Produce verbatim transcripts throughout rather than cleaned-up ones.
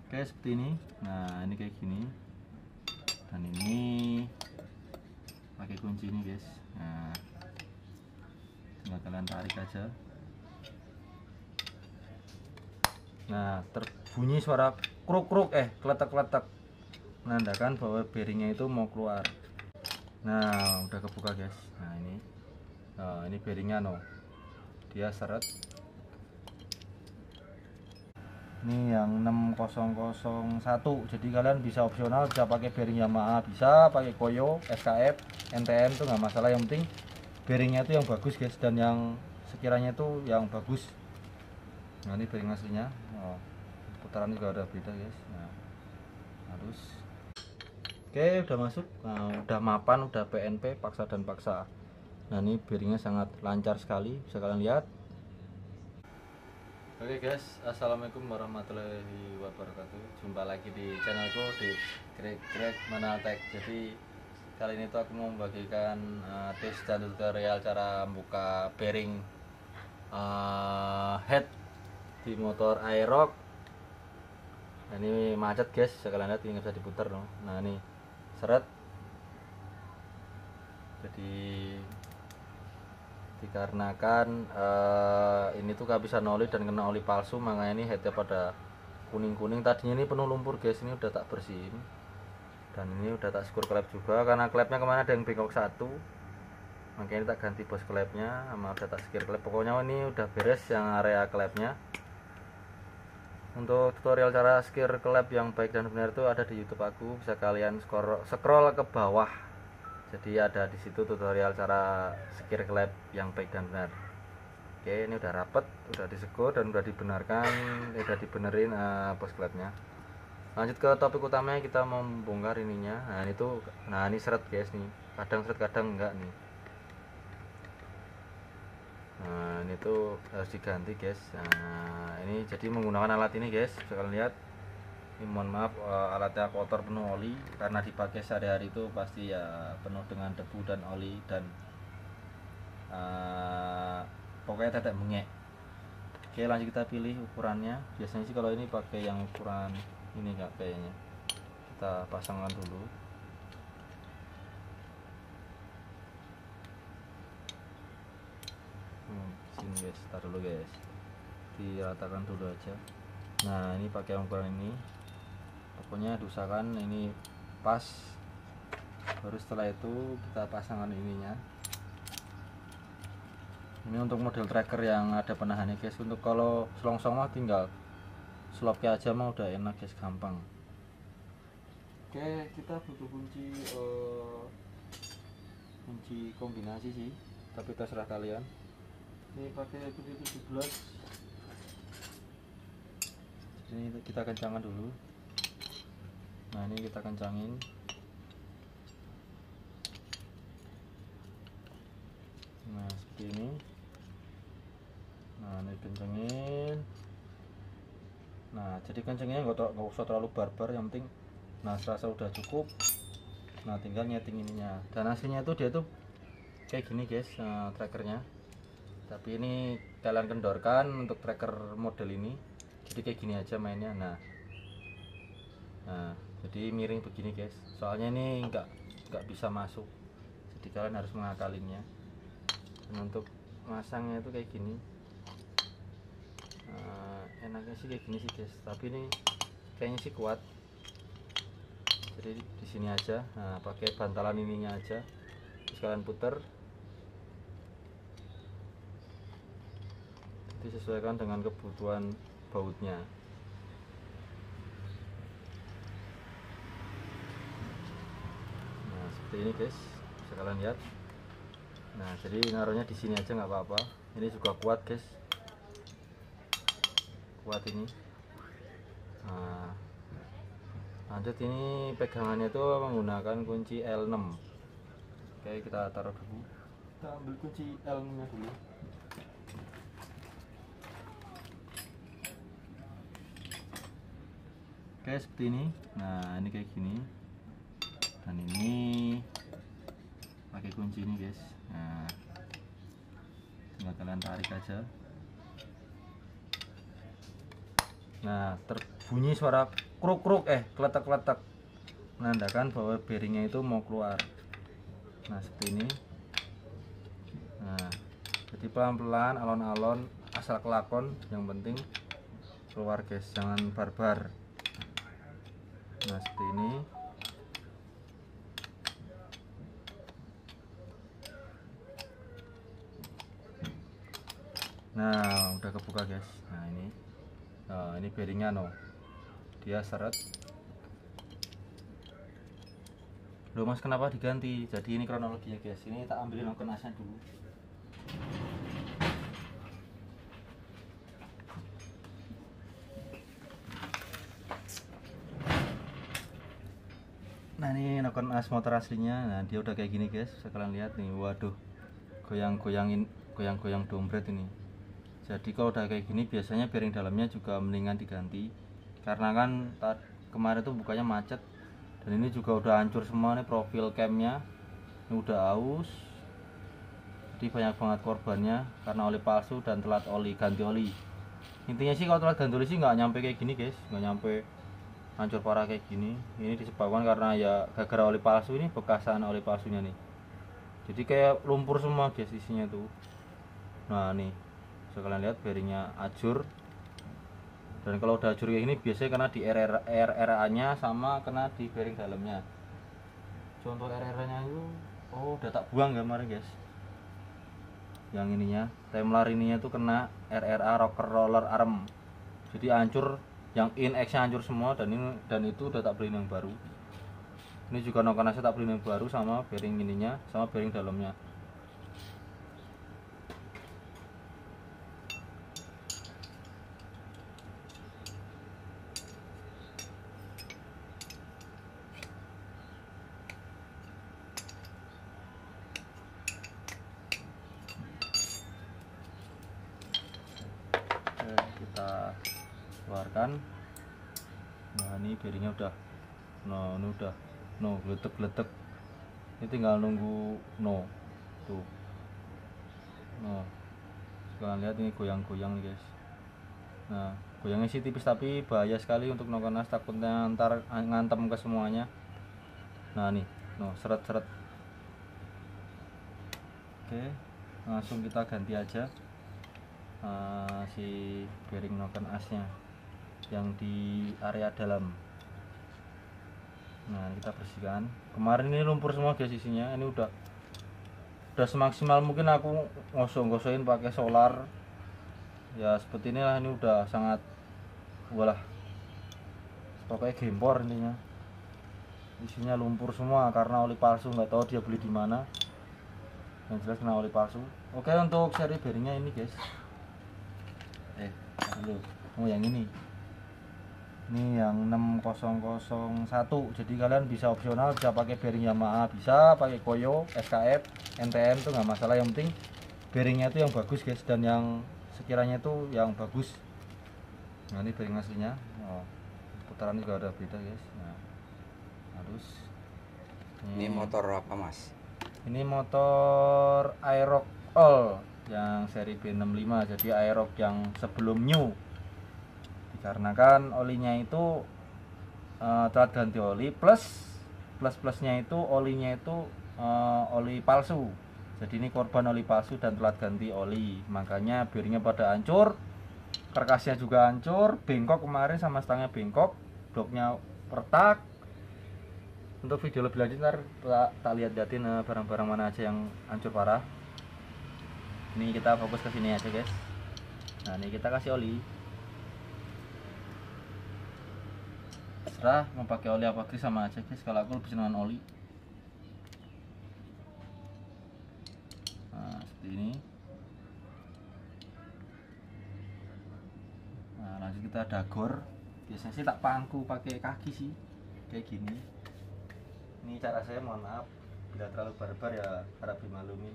Oke, seperti ini. Nah, ini kayak gini. Dan ini pakai kunci ini, guys. Nah, tinggal kalian tarik aja. Nah, terbunyi suara kruk-kruk eh kletak-kletak, menandakan bahwa bearingnya itu mau keluar. Nah, udah kebuka, guys. Nah, ini nah, ini bearingnya no, dia seret. Ini yang enam nol nol satu, jadi kalian bisa opsional, bisa pakai bearing Yamaha, bisa pakai Koyo, S K F, N T M, itu nggak masalah. Yang penting bearingnya itu yang bagus, guys, dan yang sekiranya itu yang bagus. Nah, ini bearing aslinya. Oh, putaran juga udah beda, guys. Nah, halus. Oke, udah masuk. Nah, udah mapan, udah P N P, paksa dan paksa. Nah, ini bearingnya sangat lancar sekali, bisa kalian lihat. Oke, guys, assalamualaikum warahmatullahi wabarakatuh. Jumpa lagi di channelku di Greg Greg Manaltek. Jadi kali ini tuh aku mau membagikan uh, tips dan tutorial cara buka bearing uh, head di motor Aerox. Nah, ini macet, guys, bisa kalian lihat, ini nggak bisa diputar no. Nah, ini seret. Jadi dikarenakan uh, ini tuh kehabisan oli dan kena oli palsu, makanya ini headnya pada kuning-kuning. Tadinya ini penuh lumpur, guys, ini udah tak bersihin dan ini udah tak skur klep juga, karena klepnya kemana ada yang bengkok satu, makanya ini tak ganti bos klepnya sama udah tak skir klep. Pokoknya ini udah beres yang area klepnya. Untuk tutorial cara skir klep yang baik dan benar itu ada di YouTube aku, bisa kalian scroll, scroll ke bawah. Jadi ada di situ tutorial cara skir klep yang baik dan benar. Oke, ini udah rapet, udah disegur dan udah dibenarkan, udah dibenerin uh, bos klepnya. Lanjut ke topik utamanya, kita mau membongkar ininya. Nah, ini tuh, nah ini seret, guys, nih. Kadang seret, kadang enggak nih. Nah, ini tuh harus diganti, guys. Nah, ini jadi menggunakan alat ini, guys, bisa kalian lihat. Ini mohon maaf, uh, alatnya kotor, penuh oli, karena dipakai sehari-hari itu pasti ya penuh dengan debu dan oli dan uh, pokoknya tetek bengek. Oke, lanjut kita pilih ukurannya. Biasanya sih kalau ini pakai yang ukuran ini enggak kayaknya. Kita pasangkan dulu. Hmm, sini, guys, taruh dulu, guys, diratakan dulu aja. Nah, ini pakai ukuran ini. Pokoknya diusahakan ini pas, baru setelah itu kita pasangkan ininya. Ini untuk model tracker yang ada penahannya, guys. Untuk kalau selongsong mah tinggal slopnya aja mah udah enak, guys, gampang. Oke, kita butuh kunci uh, kunci kombinasi sih, tapi terserah kalian. Ini pakai kunci tujuh belas. Ini kita kencangkan dulu. Nah, ini kita kencangin. Nah, seperti ini. Nah, ini kencangin. Nah, jadi kencangnya nggak nggak usah terlalu barbar, yang penting nah serasa udah cukup. Nah, tinggal nyeting ininya. Dan hasilnya tuh dia tuh kayak gini, guys, nah, trackernya. Tapi ini kalian kendorkan untuk tracker model ini, jadi kayak gini aja mainnya. Nah, nah jadi miring begini, guys, soalnya ini nggak nggak bisa masuk, jadi kalian harus mengakalinnya. Dan untuk masangnya itu kayak gini. Nah, enaknya sih kayak gini sih, guys, tapi ini kayaknya sih kuat, jadi di sini aja. Nah, pakai bantalan ininya aja, terus kalian puter. Disesuaikan dengan kebutuhan bautnya. Nah, seperti ini, guys, bisa kalian lihat. Nah, jadi naruhnya di sini aja nggak apa-apa. Ini juga kuat, guys, kuat ini. Nah, lanjut, ini pegangannya itu menggunakan kunci L enam. Oke, kita taruh dulu. Kita ambil kunci L enam nya dulu. Oke, seperti ini. Nah, ini kayak gini. Dan ini pakai kunci ini, guys. Nah, tinggal kalian tarik aja. Nah, terbunyi suara kruk-kruk eh kletek-kletek, menandakan bahwa bearingnya itu mau keluar. Nah seperti ini. Nah jadi pelan-pelan, alon-alon, asal kelakon, yang penting keluar guys, jangan barbar. Nah seperti ini. Nah udah kebuka guys. Nah ini, nah, ini bearingnya no, dia seret. Loh mas kenapa diganti? Jadi ini kronologinya guys. Ini tak ambilin noken asnya dulu. Nah ini noken as motor aslinya. Nah dia udah kayak gini guys. Kalian lihat nih, waduh, goyang-goyangin, goyang-goyang dompet ini. Jadi kalau udah kayak gini biasanya bearing dalamnya juga mendingan diganti, karena kan kemarin tuh bukanya macet, dan ini juga udah hancur semua nih profil camnya, ini udah aus. Jadi banyak banget korbannya karena oli palsu dan telat oli ganti oli. Intinya sih kalau telat ganti oli sih nggak nyampe kayak gini guys, nggak nyampe hancur parah kayak gini. Ini disebabkan karena ya gara-gara oli palsu, ini bekasan oli palsunya nih. Jadi kayak lumpur semua guys isinya tuh. Nah nih bisa kalian lihat bearingnya ajur, dan kalau udah ajur kayak gini biasanya kena di R R A nya sama kena di bearing dalamnya. Contoh R R A nya itu, oh udah tak buang kemarin guys, yang ininya Temlar ininya tuh kena R R A rocker roller arm, jadi hancur, yang in X nya hancur semua, dan ini dan itu udah tak beliin yang baru. Ini juga noken asnya tak beliin yang baru sama bearing ininya sama bearing dalamnya. Kita keluarkan. Nah ini bearingnya udah, no ini udah no geletek-geletek, ini tinggal nunggu no tuh. Nah kalian lihat ini goyang-goyang nih guys. Nah goyangnya sih tipis tapi bahaya sekali untuk noken as, takutnya ntar ngantem ke semuanya. Nah nih no seret-seret. Oke langsung kita ganti aja uh, si bearing noken asnya yang di area dalam. Nah kita bersihkan. Kemarin ini lumpur semua guys isinya. Ini udah udah semaksimal mungkin aku ngosong-ngosokin pakai solar ya, seperti inilah. Ini udah sangat, walah pokoknya gempor intinya. Isinya lumpur semua karena oli palsu, nggak tahu dia beli di mana, yang jelas kena oli palsu. Oke untuk seri bearingnya ini guys, eh dulu oh yang ini ini yang enam nol nol satu. Jadi kalian bisa opsional, bisa pakai bearing Yamaha, bisa pakai Koyo, S K F, N T M tuh nggak masalah, yang penting bearingnya itu yang bagus guys, dan yang sekiranya itu yang bagus. Nah ini bearing aslinya. Oh, putaran juga ada beda guys. Nah harus ini, ini motor apa mas? Ini motor Aerox All yang seri B enam puluh lima, jadi Aerox yang sebelum new. Dikarenakan olinya itu uh, telat ganti oli, plus plus plusnya itu olinya itu uh, oli palsu. Jadi ini korban oli palsu dan telat ganti oli, makanya bearingnya pada hancur, karkasnya juga hancur, bengkok kemarin sama stangnya bengkok, bloknya retak. Untuk video lebih lanjut ntar tak, tak lihat-liatin uh, barang-barang mana aja yang hancur parah. Ini kita fokus ke sini aja guys. Nah ini kita kasih oli. Terserah mau pakai oli apa gris sama aja guys, kalau aku lebih senang oli. Nah seperti ini. Nah lanjut kita dagor. Biasanya sih tak pangku pakai kaki sih, kayak gini. Ini cara saya, mohon maaf bila terlalu barbar ya harap dimaklumi.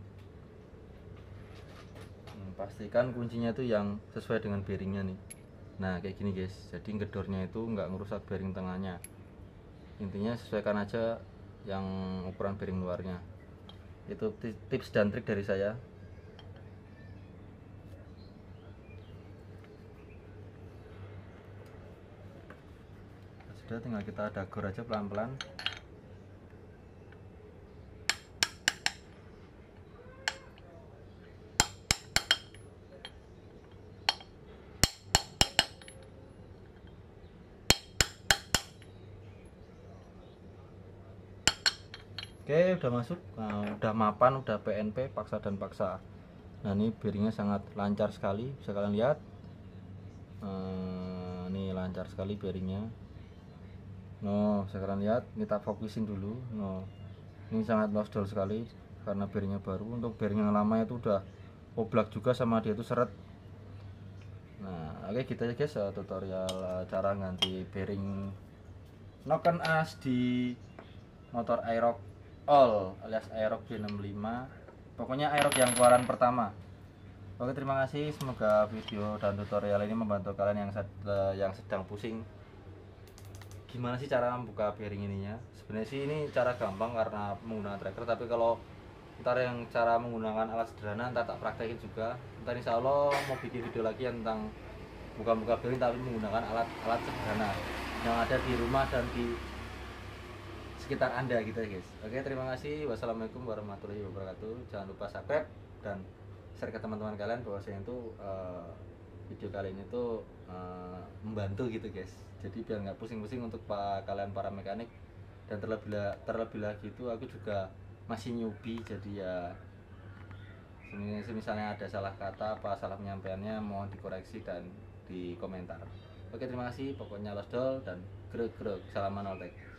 Hmm, pastikan kuncinya itu yang sesuai dengan bearingnya nih. Nah kayak gini guys, jadi gedornya itu nggak ngerusak bearing tengahnya. Intinya sesuaikan aja yang ukuran bearing luarnya. Itu tips dan trik dari saya. ada, tinggal kita dagor aja pelan-pelan. Oke, udah masuk. Nah, udah mapan, udah P N P, paksa dan paksa. Nah, ini bearingnya sangat lancar sekali, bisa kalian lihat. Nah, ini lancar sekali bearingnya. No, bisa kalian lihat. Kita fokusin dulu. No, ini sangat losdol sekali karena bearingnya baru. Untuk bearing yang lama itu udah oblak juga sama dia itu seret. Nah, oke kita aja guys, tutorial cara ganti bearing noken as di motor Aerox All alias Aerox B enam lima. Pokoknya Aerox yang keluaran pertama. Oke, terima kasih. Semoga video dan tutorial ini membantu kalian yang yang sedang pusing gimana sih cara membuka bearing ininya. Sebenarnya sih ini cara gampang karena menggunakan tracker, tapi kalau ntar yang cara menggunakan alat sederhana ntar tak praktekin juga. Ntar insya Allah mau bikin video lagi yang tentang buka-buka bearing tapi menggunakan alat-alat sederhana yang ada di rumah dan di sekitar Anda gitu ya guys. Oke, terima kasih. Wassalamualaikum warahmatullahi wabarakatuh. Jangan lupa subscribe dan share ke teman-teman kalian bahwasanya itu uh, video kali ini tuh uh, membantu gitu guys. Jadi biar nggak pusing-pusing untuk pa, kalian para mekanik, dan terlebih terlebih lagi itu aku juga masih newbie, jadi ya misalnya ada salah kata apa salah penyampaiannya mohon dikoreksi dan di komentar. Oke, terima kasih. Pokoknya losdol dan greg greg. Salam Manoltek.